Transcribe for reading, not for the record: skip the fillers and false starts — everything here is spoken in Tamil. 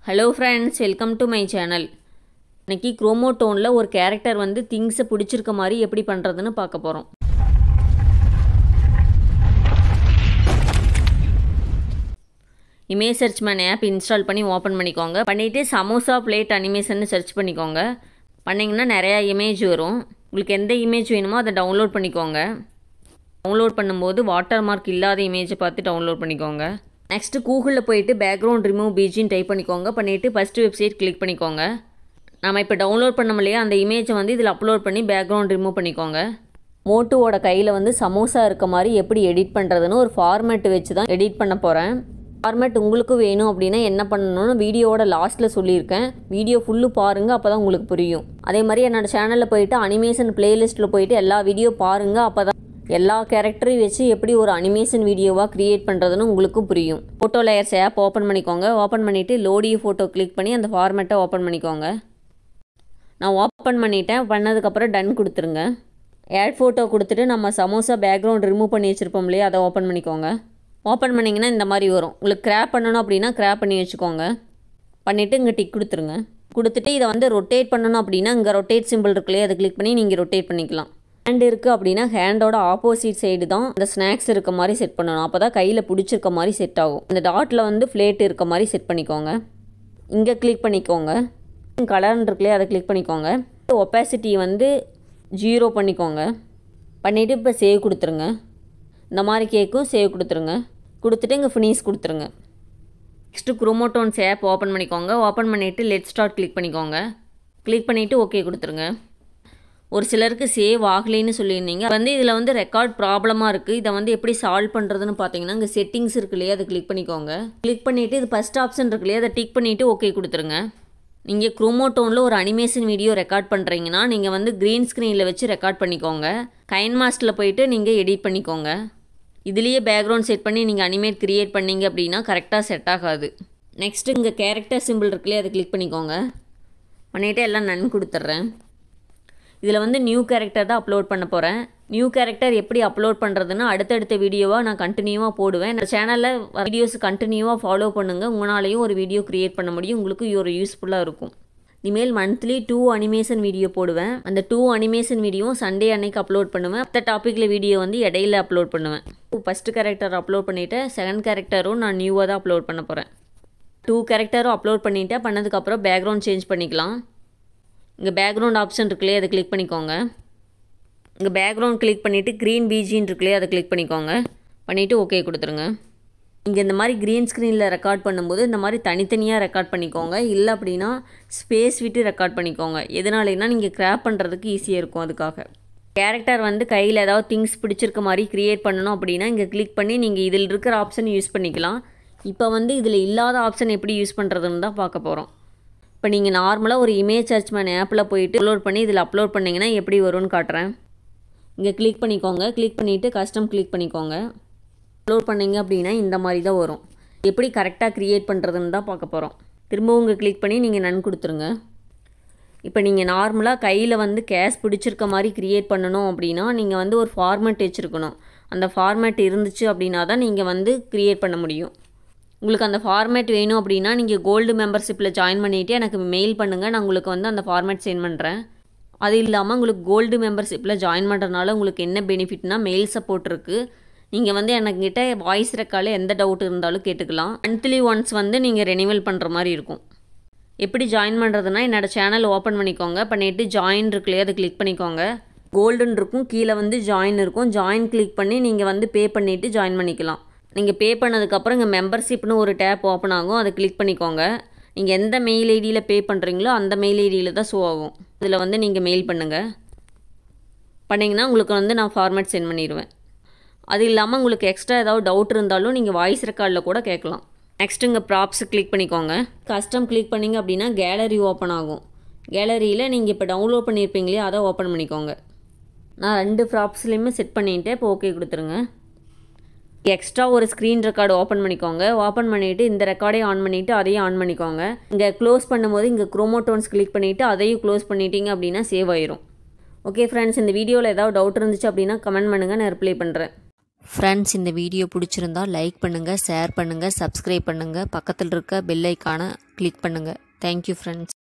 Hello friends, welcome to my channel. இன்னைக்கு குரோமோடோன்ல ஒரு கேரக்டர் வந்து திங்ஸ் பிடிச்சிருக்க மாதிரி எப்படி பண்றதுன்னு பார்க்க போறோம். Image search man app install பண்ணி ஓபன் பண்ணிக்கோங்க. பண்ணிட்டு சமோசா பிளேட் அனிமேஷன் சர்ச் பண்ணிக்கோங்க. பண்ணீங்கன்னா நிறைய இமேஜ் வரும். உங்களுக்கு எந்த இமேஜ் வேணுமோ அதை டவுன்லோட் பண்ணிக்கோங்க. டவுன்லோட் பண்ணும்போது வாட்டர் மார்க் இல்லாத இமேஜை பார்த்து டவுன்லோட் பண்ணிக்கோங்க. நெக்ஸ்ட் கூகுளில் போயிட்டு பேக்ரவுண்ட் ரிமூவ் பிஜின்னு டைப் பண்ணிக்கோங்க. பண்ணிவிட்டு ஃபஸ்ட்டு வெப்சைட் கிளிக் பண்ணிக்கோங்க. நம்ம இப்போ டவுன்லோட் பண்ண முடியாது அந்த இமேஜை வந்து இதில் அப்லோட் பண்ணி பேக்ரவுண்ட் ரிமூவ் பண்ணிக்கோங்க. மோட்டுவோட கையில் வந்து சமோசா இருக்க மாதிரி எப்படி எடிட் பண்ணுறதுன்னு ஒரு ஃபார்மேட் வச்சு தான் எடிட் பண்ண போகிறேன். ஃபார்மேட் உங்களுக்கு வேணும் அப்படின்னா என்ன பண்ணணும்னு வீடியோவோட லாஸ்ட்டில் சொல்லியிருக்கேன். வீடியோ ஃபுல்லு பாருங்கள், அப்போ தான் உங்களுக்கு புரியும். அதே மாதிரி என்னோடய சேனலில் போயிட்டு அனிமேஷன் பிளேலிஸ்ட்டில் போயிட்டு எல்லா வீடியோ பாருங்கள். அப்போ தான் எல்லா கேரக்டரையும் வச்சு எப்படி ஒரு அனிமேஷன் வீடியோவாக க்ரியேட் பண்ணுறதுன்னு உங்களுக்கும் புரியும். ஃபோட்டோ லேயர்ஸ் ஆப் ஓப்பன் பண்ணிக்கோங்க. ஓப்பன் பண்ணிவிட்டு லோடி ஃபோட்டோ கிளிக் பண்ணி அந்த ஃபார்மேட்டை ஓப்பன் பண்ணிக்கோங்க. நான் ஓப்பன் பண்ணிட்டேன். பண்ணதுக்கப்புறம் டன் கொடுத்துருங்க. ஆட் ஃபோட்டோ கொடுத்துட்டு நம்ம சமோசா பேக்ரவுண்ட் ரிமூவ் பண்ணி வச்சுருப்போம் இல்லையா, அதை ஓப்பன் பண்ணிக்கோங்க. ஓப்பன் பண்ணிங்கன்னா இந்த மாதிரி வரும். உங்களுக்கு கிராப் பண்ணணும் அப்படின்னா கிராப் பண்ணி வச்சுக்கோங்க. பண்ணிவிட்டு இங்கே டிக் கொடுத்துருங்க. கொடுத்துட்டு இதை வந்து ரொட்டேட் பண்ணணும் அப்படின்னா இங்கே ரொட்டேட் சிம்பிள் இருக்குல்லையே, அதை கிளிக் பண்ணி நீங்கள் ரொட்டேட் பண்ணிக்கலாம். ஹேண்ட் இருக்குது அப்படின்னா ஹேண்டோட ஆப்போசிட் சைடு தான் இந்த ஸ்நாக்ஸ் இருக்க மாதிரி செட் பண்ணணும். அப்போ தான் கையில் பிடிச்சிருக்க மாதிரி செட் ஆகும். இந்த டாட்டில் வந்து ஃப்ளேட் இருக்க மாதிரி செட் பண்ணிக்கோங்க. இங்கே கிளிக் பண்ணிக்கோங்க. கலர்னு இருக்குல்லையே, அதை கிளிக் பண்ணிக்கோங்க. ஒப்பாசிட்டி வந்து 0 பண்ணிக்கோங்க. பண்ணிவிட்டு இப்போ சேவ் கொடுத்துருங்க. இந்த மாதிரி கேக்கும் சேவ் கொடுத்துருங்க. கொடுத்துட்டு இங்கே ஃபினிஷ் கொடுத்துருங்க. நெக்ஸ்ட்டு குரோமோடோன்ஸ் ஆப் ஓப்பன் பண்ணிக்கோங்க. ஓப்பன் பண்ணிவிட்டு லெட் ஸ்டார்ட் கிளிக் பண்ணிக்கோங்க. கிளிக் பண்ணிவிட்டு ஓகே கொடுத்துருங்க. ஒரு சிலருக்கு சேவ் ஆகலைன்னு சொல்லியிருந்தீங்க. வந்து இதில் வந்து ரெக்கார்ட் ப்ராப்ளமாக இருக்குது. இதை வந்து எப்படி சால்வ் பண்ணுறதுன்னு பார்த்தீங்கன்னா இங்கே செட்டிங்ஸ் இருக்கு இல்லையா, அதை கிளிக் பண்ணிக்கோங்க. கிளிக் பண்ணிவிட்டு இது ஃபஸ்ட் ஆப்ஷன் இருக்கு இல்லையா, அதை டிக் பண்ணிவிட்டு ஓகே கொடுத்துருங்க. நீங்கள் குரோமோடோனில் ஒரு அனிமேஷன் வீடியோ ரெக்கார்ட் பண்ணுறீங்கன்னா நீங்கள் வந்து க்ரீன் ஸ்க்ரீனில் வச்சு ரெக்கார்ட் பண்ணிக்கோங்க. கைன்மாஸ்டரில் போயிட்டு நீங்கள் எடிட் பண்ணிக்கோங்க. இதுலேயே பேக்ரவுண்ட் செட் பண்ணி நீங்கள் அனிமேட் க்ரியேட் பண்ணிங்க அப்படின்னா கரெக்டாக செட் ஆகாது. நெக்ஸ்ட்டு இங்கே கேரக்டர் சிம்பிள் இருக்குல்லையே, அதை கிளிக் பண்ணிக்கோங்க. பண்ணிவிட்டு எல்லாம் நன் கொடுத்துட்றேன். இதில் வந்து நியூ கேரக்டர் தான் அப்லோட் பண்ண போகிறேன். நியூ கேரக்டர் எப்படி அப்லோட் பண்ணுறதுன்னு அடுத்தடுத்த வீடியோவாக நான் கண்டினியூவாக போடுவேன். இந்த சேனலில் வீடியோஸ் கண்டினியூவாக ஃபாலோ பண்ணுங்கள். உங்களாலையும் ஒரு வீடியோ க்ரியேட் பண்ண முடியும். உங்களுக்கு ஒரு யூஸ்ஃபுல்லாக இருக்கும். இனிமேல் மந்த்லி 2 அனிமேஷன் வீடியோ போடுவேன். அந்த 2 அனிமேஷன் வீடியோவும் சண்டே அன்னைக்கு அப்லோட் பண்ணுவேன். மற்ற டாப்பிக்கில் வீடியோ வந்து இடையில அப்லோட் பண்ணுவேன். ஃபஸ்ட்டு கேரக்டர் அப்லோட் பண்ணிவிட்டு செகண்ட் கேரக்டரும் நான் நியூவாக தான் அப்லோட் பண்ண போகிறேன். 2 கேரக்டரும் அப்லோட் பண்ணிவிட்டு பண்ணதுக்கப்புறம் பேக்ரவுண்ட் சேஞ்ச் பண்ணிக்கலாம். இங்கே பேக்ரவுண்ட் ஆப்ஷன் இருக்குல்லையே, அதை கிளிக் பண்ணிக்கோங்க. இங்கே பேக்ரவுண்ட் கிளிக் பண்ணிவிட்டு க்ரீன் பிஜின்னு இருக்குல்லையே, அதை கிளிக் பண்ணிக்கோங்க. பண்ணிவிட்டு ஓகே கொடுத்துருங்க. இங்கே இந்த மாதிரி க்ரீன் ஸ்க்ரீனில் ரெக்கார்ட் பண்ணும்போது இந்த மாதிரி தனித்தனியாக ரெக்கார்ட் பண்ணிக்கோங்க. இல்லை அப்படின்னா ஸ்பேஸ் விட்டு ரெக்கார்ட் பண்ணிக்கோங்க. எதனாலனா நீங்கள் கிராப் பண்ணுறதுக்கு ஈஸியாக இருக்கும். அதுக்காக கேரக்டர் வந்து கையில் ஏதாவது திங்ஸ் பிடிச்சிருக்க மாதிரி க்ரியேட் பண்ணணும் அப்படின்னா இங்கே கிளிக் பண்ணி நீங்கள் இதில் இருக்கிற ஆப்ஷன் யூஸ் பண்ணிக்கலாம். இப்போ வந்து இதில் இல்லாத ஆப்ஷன் எப்படி யூஸ் பண்ணுறதுன்னு தான் பார்க்க போகிறோம். இப்போ நீங்கள் நார்மலாக ஒரு இமேஜ் சர்ச் மேன் ஆப்பில் போயிட்டு அப்லோட் பண்ணி இதில் அப்லோட் பண்ணிங்கன்னா எப்படி வரும்னு காட்டுறேன். இங்கே கிளிக் பண்ணிக்கோங்க. கிளிக் பண்ணிவிட்டு கஸ்டம் கிளிக் பண்ணிக்கோங்க. அப்லோட் பண்ணிங்க அப்படின்னா இந்த மாதிரி தான் வரும். எப்படி கரெக்டாக க்ரியேட் பண்ணுறதுன்னு தான் பார்க்க போகிறோம். திரும்பவும் இங்கே கிளிக் பண்ணி நீங்கள் நன் கொடுத்துருங்க. இப்போ நீங்கள் நார்மலாக கையில் வந்து கேஷ் பிடிச்சிருக்க மாதிரி க்ரியேட் பண்ணணும் அப்படின்னா நீங்கள் வந்து ஒரு ஃபார்மேட் வச்சுருக்கணும். அந்த ஃபார்மேட் இருந்துச்சு அப்படின்னா தான் நீங்கள் வந்து க்ரியேட் பண்ண முடியும். உங்களுக்கு அந்த ஃபார்மேட் வேணும் அப்படின்னா நீங்கள் கோல்டு மெம்பர்ஷிப்பில் ஜாயின் பண்ணிவிட்டு எனக்கு மெயில் பண்ணுங்கள். நான் உங்களுக்கு வந்து அந்த ஃபார்மேட் சென்ட் பண்ணுறேன். அது இல்லாமல் உங்களுக்கு கோல்டு மெம்பர்ஷிப்பில் ஜாயின் பண்ணுறதுனால உங்களுக்கு என்ன பெனிஃபிட்னா மெயில் சப்போர்ட் இருக்குது. நீங்கள் வந்து எனக்கிட்ட வாய்ஸ் ரெக்கார்டில் எந்த டவுட் இருந்தாலும் கேட்டுக்கலாம். மந்த்லி ஒன்ஸ் வந்து நீங்கள் ரெனிவல் பண்ணுற மாதிரி இருக்கும். எப்படி ஜாயின் பண்ணுறதுனா என்னோடய சேனல் ஓப்பன் பண்ணிக்கோங்க. பண்ணிவிட்டு ஜாயின் இருக்குல்லையே, அதை கிளிக் பண்ணிக்கோங்க. கோல்டுன்னு இருக்கும், கீழே வந்து ஜாயின் இருக்கும். ஜாயின் கிளிக் பண்ணி நீங்கள் வந்து பே பண்ணிவிட்டு ஜாயின் பண்ணிக்கலாம். நீங்கள் பே பண்ணதுக்கப்புறம் இங்கே மெம்பர்ஷிப்னு ஒரு டேப் ஓப்பன் ஆகும். அதை கிளிக் பண்ணிக்கோங்க. நீங்கள் எந்த மெயில் ஐடியில் பே பண்ணுறீங்களோ அந்த மெயில் ஐடியில் தான் ஷோ ஆகும். இதில் வந்து நீங்கள் மெயில் பண்ணுங்கள். பண்ணிங்கன்னா உங்களுக்கு வந்து நான் ஃபார்மேட் சென்ட் பண்ணிடுவேன். அது இல்லாமல் உங்களுக்கு எக்ஸ்ட்ரா ஏதாவது டவுட் இருந்தாலும் நீங்கள் வாய்ஸ் ரெக்கார்டில் கூட கேட்கலாம். நெக்ஸ்ட்டு இங்கே ப்ராப்ஸ் கிளிக் பண்ணிக்கோங்க. கஸ்டம் கிளிக் பண்ணிங்க அப்படின்னா கேலரி ஓப்பன் ஆகும். கேலரியில் நீங்கள் இப்போ டவுன்லோட் பண்ணியிருப்பீங்களே, அதை ஓப்பன் பண்ணிக்கோங்க. நான் 2 ப்ராப்ஸ்லேயுமே செட் பண்ணிவிட்டு இப்போ ஓகே கொடுத்துருங்க. எக்ஸ்ட்ரா ஒரு ஸ்க்ரீன் ரெக்கார்டு ஓப்பன் பண்ணிக்கோங்க. ஓப்பன் பண்ணிவிட்டு இந்த ரெக்கார்டையும் ஆன் பண்ணிவிட்டு அதையும் ஆன் பண்ணிக்கோங்க. இங்கே க்ளோஸ் பண்ணும்போது இங்கே குரோமோடோன்ஸ் கிளிக் பண்ணிவிட்டு அதையும் க்ளோஸ் பண்ணிட்டீங்க அப்படின்னா சேவ் ஆயிரும். ஓகே ஃப்ரெண்ட்ஸ், இந்த வீடியோவில் ஏதாவது டவுட் இருந்துச்சு அப்படின்னா கமெண்ட் பண்ணுங்கள், நான் ரிப்ளை பண்ணுறேன். ஃப்ரெண்ட்ஸ், இந்த வீடியோ பிடிச்சிருந்தா லைக் பண்ணுங்கள், ஷேர் பண்ணுங்கள், சப்ஸ்கிரைப் பண்ணுங்கள். பக்கத்தில் இருக்க பெல் ஐக்கானை கிளிக் பண்ணுங்கள். Thank you friends.